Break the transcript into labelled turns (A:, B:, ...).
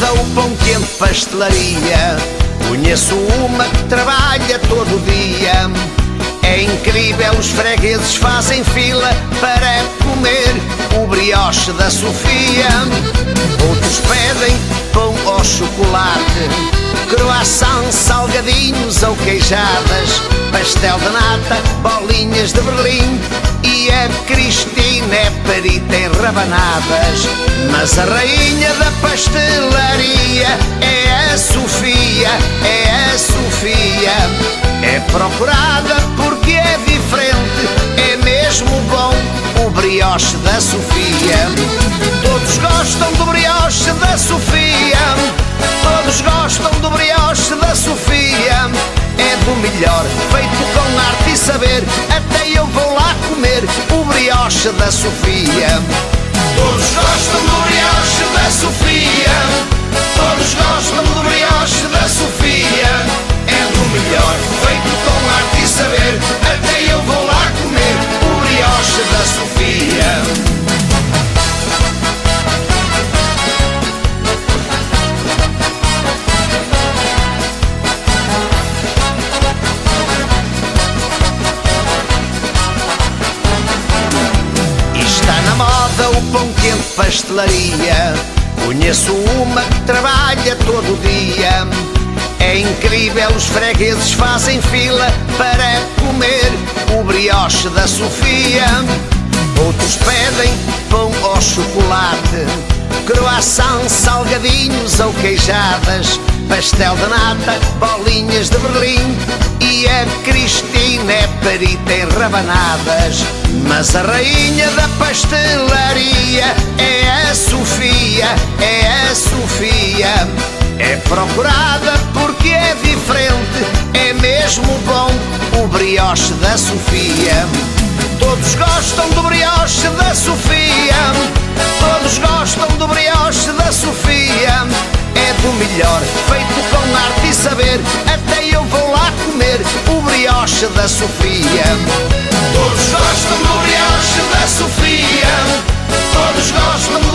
A: moda o pão quente pastelaria. Conheço uma que trabalha todo dia. É incrível, os fregueses fazem fila para comer o brioche da Sofia. Outros pedem pão ao chocolate, croissant, salgadinhos ou queijadas, pastel de nata, bolinhas de Berlim. E a Cristina é perita em rabanadas. Mas a rainha da pastelaria é a Sofia, é a Sofia. É procurada porque é diferente, é mesmo bom o brioche da Sofia. Todos gostam do brioche da Sofia, todos gostam do brioche da Sofia. É do melhor, feito com arte e saber, até eu vou lá comer o brioche da Sofia. Todos gostam do brioche da Sofia, todos gostam do brioche da Sofia. É do melhor, feito com arte e saber, até eu vou lá comer o brioche da Sofia. O pão quente pastelaria. Conheço uma que trabalha todo dia. É incrível, os fregueses fazem fila para comer o brioche da Sofia. Outros pedem pão ao chocolate, croissant, salgadinhos ou queijadas, pastel de nata, bolinhas de Berlim. E a Cristina é perita em rabanadas. Mas a rainha da pastelaria é a Sofia, é a Sofia. É procurada porque é diferente, é mesmo bom o brioche da Sofia. Todos gostam do brioche da Sofia, todos gostam do brioche da Sofia. É do melhor, feito com arte e saber, até eu vou lá comer o brioche da Sofia. Todos gostam do brioche da Sofia, todos gostam